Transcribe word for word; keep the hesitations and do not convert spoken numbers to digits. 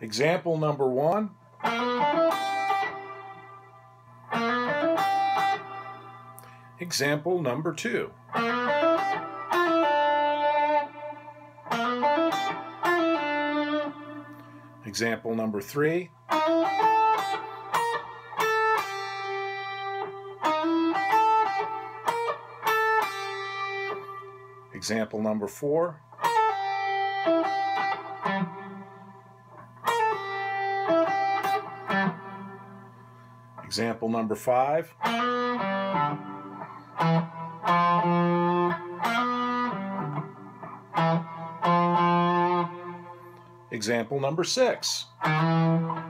Example number one. Example number two. Example number three. Example number four. Example number five. Example number six.